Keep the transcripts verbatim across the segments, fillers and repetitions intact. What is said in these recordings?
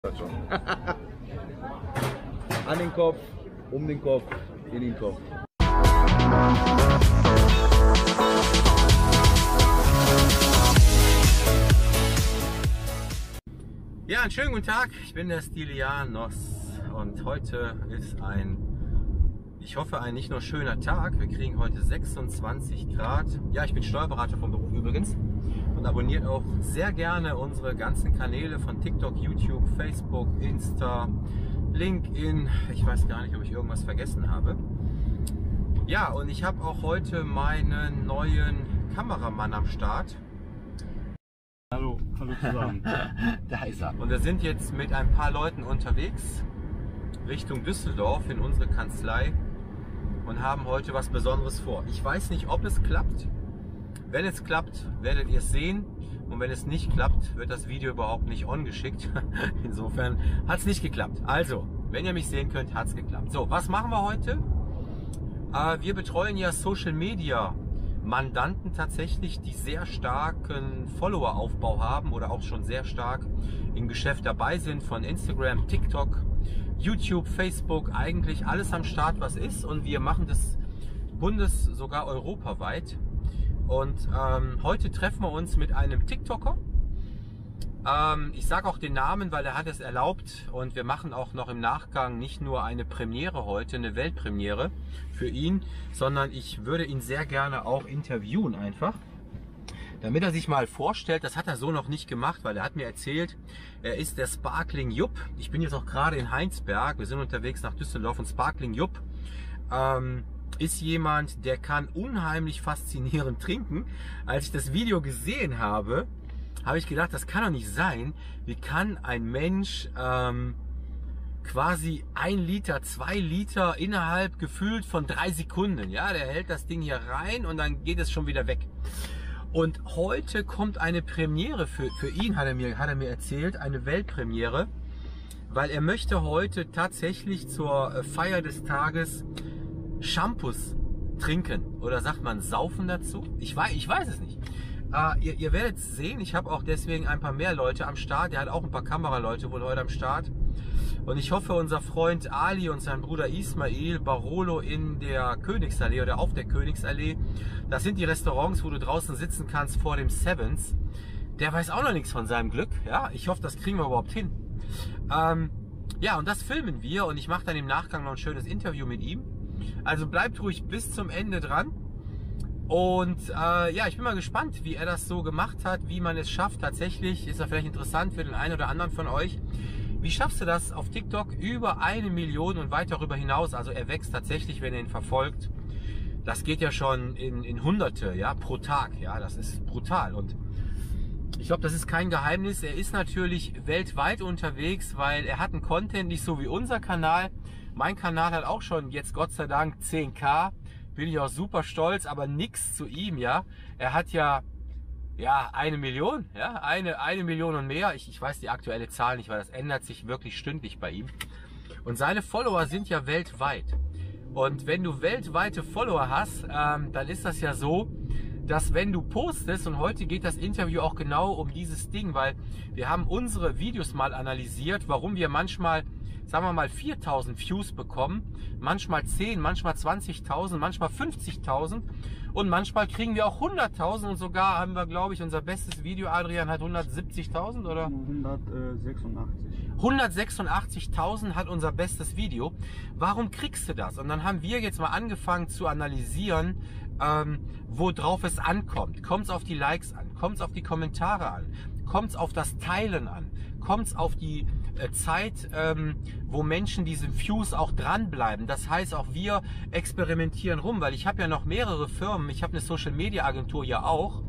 An den Kopf, um den Kopf, in den Kopf. Ja, einen schönen guten Tag, ich bin der Stylianos und heute ist ein, ich hoffe, ein nicht nur schöner Tag. Wir kriegen heute sechsundzwanzig Grad. Ja, ich bin Steuerberater vom Beruf übrigens und abonniert auch sehr gerne unsere ganzen Kanäle von TikTok, YouTube, Facebook, Insta, LinkedIn. Ich weiß gar nicht, ob ich irgendwas vergessen habe. Ja, und ich habe auch heute meinen neuen Kameramann am Start. Hallo, hallo zusammen. Da ist er. Und wir sind jetzt mit ein paar Leuten unterwegs Richtung Düsseldorf in unsere Kanzlei und haben heute was Besonderes vor. Ich weiß nicht, ob es klappt. Wenn es klappt, werdet ihr es sehen. Und wenn es nicht klappt, wird das Video überhaupt nicht on geschickt. Insofern hat es nicht geklappt. Also, wenn ihr mich sehen könnt, hat es geklappt. So, was machen wir heute? Äh, wir betreuen ja Social Media Mandanten tatsächlich, die sehr starken Follower-Aufbau haben oder auch schon sehr stark im Geschäft dabei sind, von Instagram, TikTok, YouTube, Facebook, eigentlich alles am Start, was ist. Und wir machen das bundes-, sogar europaweit. Und ähm, heute treffen wir uns mit einem TikToker. Ähm, ich sage auch den Namen, weil er hat es erlaubt. Und wir machen auch noch im Nachgang nicht nur eine Premiere heute, eine Weltpremiere für ihn, sondern ich würde ihn sehr gerne auch interviewen einfach. Damit er sich mal vorstellt, das hat er so noch nicht gemacht, weil er hat mir erzählt, er ist der Sparkling Jupp. Ich bin jetzt auch gerade in Heinsberg, wir sind unterwegs nach Düsseldorf und Sparkling Jupp ähm, ist jemand, der kann unheimlich faszinierend trinken. Als ich das Video gesehen habe, habe ich gedacht, das kann doch nicht sein. Wie kann ein Mensch ähm, quasi ein Liter, zwei Liter innerhalb gefühlt von drei Sekunden, ja, der hält das Ding hier rein und dann geht es schon wieder weg. Und heute kommt eine Premiere für, für ihn, hat er, mir, hat er mir erzählt, eine Weltpremiere, weil er möchte heute tatsächlich zur Feier des Tages Shampoos trinken. Oder sagt man saufen dazu? Ich weiß, ich weiß es nicht. Uh, ihr, ihr werdet es sehen, ich habe auch deswegen ein paar mehr Leute am Start. Er hat auch ein paar Kameraleute wohl heute am Start. Und ich hoffe, unser Freund Ali und sein Bruder Ismail Barolo in der Königsallee oder auf der Königsallee, das sind die Restaurants, wo du draußen sitzen kannst vor dem Sevens. Der weiß auch noch nichts von seinem Glück. Ja, ich hoffe, das kriegen wir überhaupt hin. Ähm, ja, und das filmen wir und ich mache dann im Nachgang noch ein schönes Interview mit ihm. Also bleibt ruhig bis zum Ende dran. Und äh, ja, ich bin mal gespannt, wie er das so gemacht hat, wie man es schafft. Tatsächlich ist das vielleicht interessant für den einen oder anderen von euch. Wie schaffst du das auf TikTok über eine Million und weit darüber hinaus? Also er wächst tatsächlich, wenn ihr ihn verfolgt. Das geht ja schon in, in Hunderte, ja, pro Tag. Ja, das ist brutal. Und ich glaube, das ist kein Geheimnis. Er ist natürlich weltweit unterwegs, weil er hat einen Content, nicht so wie unser Kanal. Mein Kanal hat auch schon jetzt Gott sei Dank zehn K. Bin ich auch super stolz, aber nichts zu ihm, ja. Er hat ja, ja, eine Million, ja, eine, eine Million und mehr. Ich, ich weiß die aktuelle Zahl nicht, weil das ändert sich wirklich stündlich bei ihm. Und seine Follower sind ja weltweit. Und wenn du weltweite Follower hast, ähm, dann ist das ja so, dass wenn du postest, und heute geht das Interview auch genau um dieses Ding, weil wir haben unsere Videos mal analysiert, warum wir manchmal, sagen wir mal, viertausend Views bekommen, manchmal zehn, manchmal zwanzigtausend, manchmal fünfzigtausend und manchmal kriegen wir auch hunderttausend und sogar haben wir, glaube ich, unser bestes Video, Adrian, hat hundertsiebzigtausend oder? hundertsechsundachtzig. hundertsechsundachtzigtausend hat unser bestes Video. Warum kriegst du das? Und dann haben wir jetzt mal angefangen zu analysieren, ähm, worauf es ankommt. Kommt es auf die Likes an? Kommt es auf die Kommentare an? Kommt es auf das Teilen an? Kommt es auf die äh, Zeit, ähm, wo Menschen diese Views auch dranbleiben? Das heißt, auch wir experimentieren rum, weil ich habe ja noch mehrere Firmen. Ich habe eine Social Media Agentur ja auch.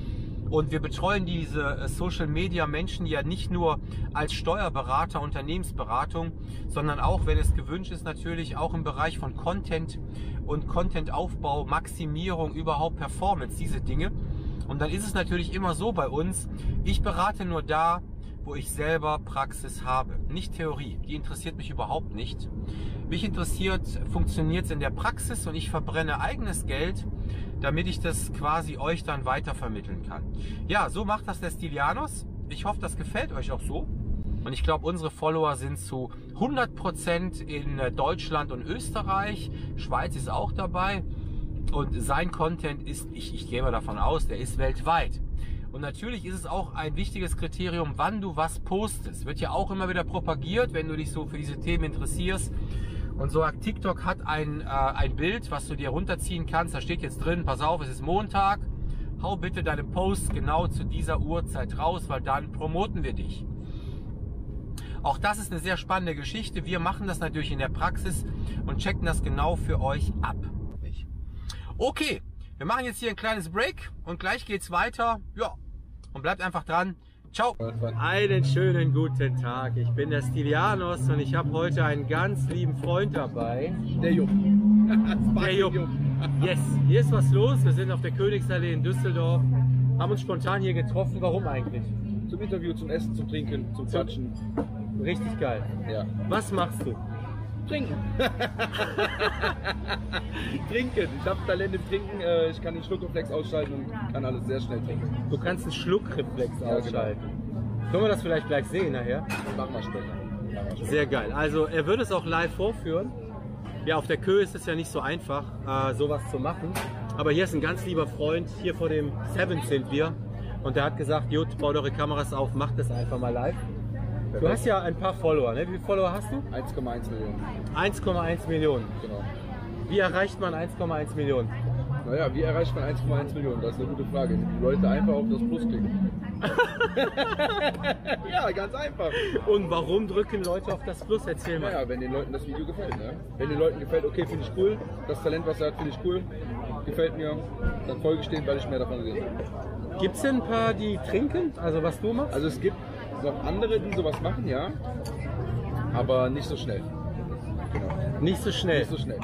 Und wir betreuen diese Social Media Menschen ja nicht nur als Steuerberater, Unternehmensberatung, sondern auch, wenn es gewünscht ist, natürlich auch im Bereich von Content und Contentaufbau, Maximierung, überhaupt Performance, diese Dinge. Und dann ist es natürlich immer so bei uns, ich berate nur da, wo ich selber Praxis habe, nicht Theorie. Die interessiert mich überhaupt nicht. Mich interessiert, funktioniert es in der Praxis und ich verbrenne eigenes Geld, damit ich das quasi euch dann weiter vermitteln kann. Ja, so macht das der Stylianos. Ich hoffe, das gefällt euch auch so. Und ich glaube, unsere Follower sind zu hundert Prozent in Deutschland und Österreich. Schweiz ist auch dabei. Und sein Content ist, ich, ich gehe mal davon aus, der ist weltweit. Und natürlich ist es auch ein wichtiges Kriterium, wann du was postest. Wird ja auch immer wieder propagiert, wenn du dich so für diese Themen interessierst. Und so TikTok hat ein, äh, ein Bild, was du dir runterziehen kannst. Da steht jetzt drin, pass auf, es ist Montag. Hau bitte deine Posts genau zu dieser Uhrzeit raus, weil dann promoten wir dich. Auch das ist eine sehr spannende Geschichte. Wir machen das natürlich in der Praxis und checken das genau für euch ab. Okay, wir machen jetzt hier ein kleines Break und gleich geht's weiter. Ja, und bleibt einfach dran. Ciao. Einen schönen guten Tag. Ich bin der Stylianos und ich habe heute einen ganz lieben Freund dabei. Der Jupp. Der Jupp. Yes, hier ist was los. Wir sind auf der Königsallee in Düsseldorf. Haben uns spontan hier getroffen. Warum eigentlich? Zum Interview, zum Essen, zum Trinken, zum Quatschen. Richtig geil. Ja. Was machst du? Trinken. Trinken. Ich habe Talent im Trinken. Ich kann den Schluckreflex ausschalten und kann alles sehr schnell trinken. Du kannst einen Schluckreflex Ja, ausschalten. Können wir das vielleicht gleich sehen nachher? Machen wir später. Machen wir später. Sehr geil. Also er wird es auch live vorführen. Ja, auf der Kö ist es ja nicht so einfach, äh, sowas zu machen. Aber hier ist ein ganz lieber Freund. Hier vor dem Seven sind wir. Und der hat gesagt, gut, baut eure Kameras auf, macht das einfach mal live. Du hast ja ein paar Follower, ne? Wie viele Follower hast du? eins Komma eins Millionen. eins Komma eins Millionen. Genau. Wie erreicht man eins Komma eins Millionen? Naja, wie erreicht man eins Komma eins Millionen? Das ist eine gute Frage. Die Leute einfach auf das Plus klicken. Ja, ganz einfach. Und warum drücken Leute auf das Plus? Erzähl mal. Naja, wenn den Leuten das Video gefällt. Ne? Wenn den Leuten gefällt, okay, finde ich cool. Das Talent, was er hat, finde ich cool. Gefällt mir. Dann folge ich denen, weil ich mehr davon sehe. Gibt es denn ein paar, die trinken? Also was du machst? Also es gibt noch andere, die sowas machen, ja. Aber nicht so schnell. Genau. Nicht so schnell. Nicht so schnell.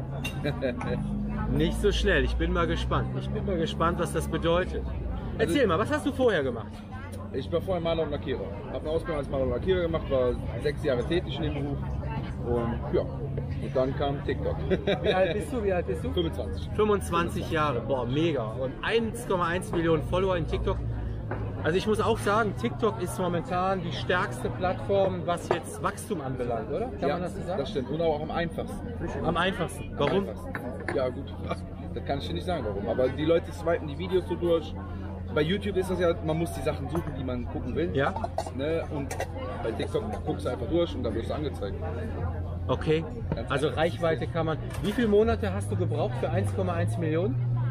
Nicht so schnell. Ich bin mal gespannt. Ich bin mal gespannt, was das bedeutet. Erzähl Also, mal, was hast du vorher gemacht? Ich war vorher Maler und Lackierer. Habe eine Ausbildung als Maler und Lackierer gemacht, war sechs Jahre tätig in dem Beruf. Und ja, und dann kam TikTok. Wie alt bist du? Wie alt bist du? fünfundzwanzig. fünfundzwanzig Jahre. Boah, mega. Und eins Komma eins Millionen Follower in TikTok. Also ich muss auch sagen, TikTok ist momentan die stärkste Plattform, was jetzt Wachstum anbelangt, oder? Kann Ja, man das so sagen? das stimmt. Und auch am einfachsten. Am einfachsten. Am Warum? einfachsten. Ja gut, das kann ich dir nicht sagen warum. Aber die Leute swipen die Videos so durch. Bei YouTube ist das ja, man muss die Sachen suchen, die man gucken will. Ja. Ne? Und bei TikTok guckst du einfach durch und dann wirst du angezeigt. Okay. Also Reichweite kann man. Wie viele Monate hast du gebraucht für eins Komma eins Millionen?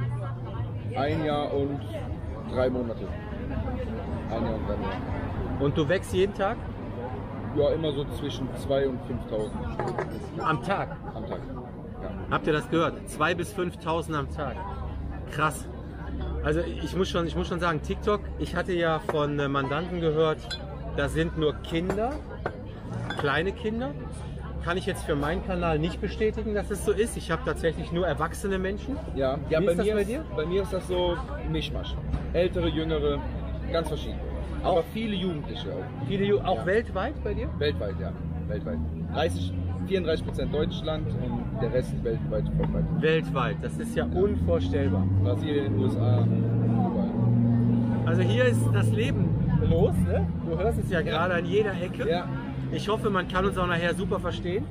Ein Jahr und drei Monate. Ein Jahr und drei Monate. Und du wächst jeden Tag? Ja, immer so zwischen zweitausend und fünftausend Am Tag. am Tag. Ja. Habt ihr das gehört? zweitausend bis fünftausend am Tag. Krass. Also ich muss schon, ich muss schon sagen, TikTok, ich hatte ja von äh, Mandanten gehört, da sind nur Kinder, kleine Kinder. Kann ich jetzt für meinen Kanal nicht bestätigen, dass es so ist. Ich habe tatsächlich nur erwachsene Menschen. Ja, ja Wie bei, ist das mir bei ist, dir? bei mir ist das so ein Mischmasch. Ältere, jüngere, ganz verschieden. Aber viele Jugendliche auch. Viele, Ju- auch Ja. weltweit bei dir? Weltweit, ja. Weltweit. dreißig, vierunddreißig Prozent Deutschland und der Rest weltweit. weltweit. Weltweit. Das ist ja unvorstellbar. Brasilien, U S A, überall. Also hier ist das Leben los. Ne? Du hörst es ja gerade an jeder Ecke. Ja. Ich hoffe, man kann uns auch nachher super verstehen.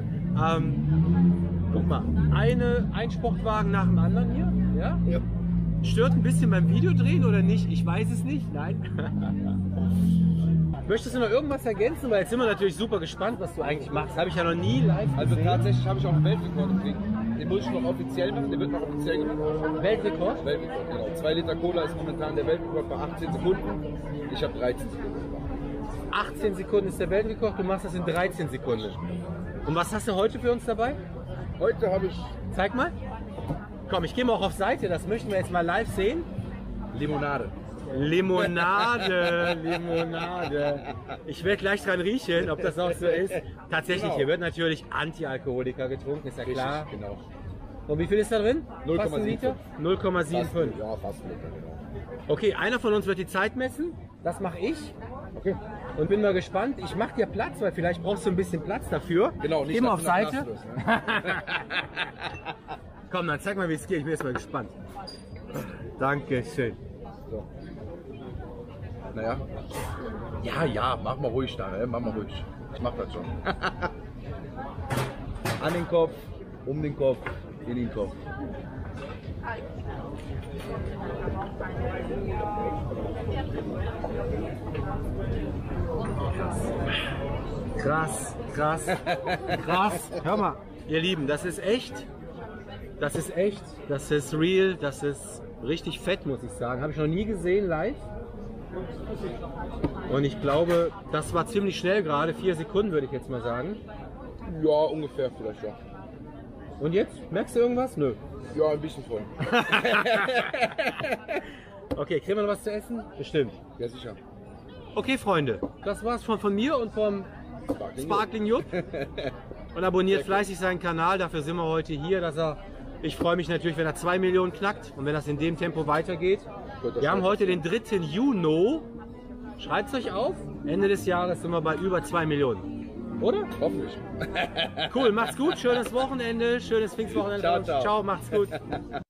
Ähm, guck mal, eine, ein Sportwagen nach dem anderen hier. Ja? Ja. Stört ein bisschen beim Videodrehen oder nicht? Ich weiß es nicht. Nein. Möchtest du noch irgendwas ergänzen? Weil jetzt sind wir natürlich super gespannt, was du eigentlich machst. Habe ich ja noch nie live Also gesehen. tatsächlich habe ich auch einen Weltrekord im Trinken. Den muss ich noch offiziell machen, der wird noch offiziell gemacht. Weltrekord? Weltrekord, genau. zwei Liter Cola ist momentan der Weltrekord bei achtzehn Sekunden. Ich habe dreizehn Sekunden gemacht. achtzehn Sekunden ist der Weltrekord, du machst das in dreizehn Sekunden. Und was hast du heute für uns dabei? Heute habe ich Zeig mal. Komm, ich gehe mal auch auf Seite, das möchten wir jetzt mal live sehen. Limonade. Limonade, Limonade. Ich werde gleich dran riechen, ob das auch so ist. Tatsächlich, Genau. hier wird natürlich Antialkoholiker getrunken, ist ja klar. Richtig, genau. Und wie viel ist da drin? null Fast Komma ein Liter? siebenundfünfzig. null Komma Fast, fünfundsiebzig. ja, fast ein Liter, genau. Okay, einer von uns wird die Zeit messen. Das mache ich. Okay. Und bin mal gespannt. Ich mache dir Platz, weil vielleicht brauchst du ein bisschen Platz dafür. Genau, nicht Geh mal dass auf du nach Seite. Nass wirst, ne? Komm, dann zeig mal, wie es geht. Ich bin jetzt mal gespannt. Dankeschön. So. Naja. Ja, ja, mach mal ruhig da, ne? Mach mal ruhig. Ich mach das schon. An den Kopf, um den Kopf, in den Kopf. Krass, krass, krass. Hör mal, ihr Lieben, das ist echt. Das ist echt. Das ist real. Das ist richtig fett, muss ich sagen. Habe ich noch nie gesehen live. Und ich glaube, das war ziemlich schnell gerade. Vier Sekunden würde ich jetzt mal sagen. Ja, ungefähr vielleicht, ja. Und jetzt? Merkst du irgendwas? Nö. Ja, ein bisschen voll. Okay, kriegen wir noch was zu essen? Bestimmt. Ja, sicher. Okay, Freunde, das war's von, von mir und vom Sparkling Sparkling Jupp. Und abonniert fleißig seinen Kanal, dafür sind wir heute hier. Dass er, ich freue mich natürlich, wenn er zwei Millionen knackt und wenn das in dem Tempo weitergeht. Gut, Wir haben heute den dritten Juni. Schreibt es euch auf. Ende des Jahres sind wir bei über zwei Millionen. Oder? Hoffentlich. Cool, macht's gut, schönes Wochenende, schönes Pfingstwochenende. Ciao, ciao. Ciao, macht's gut.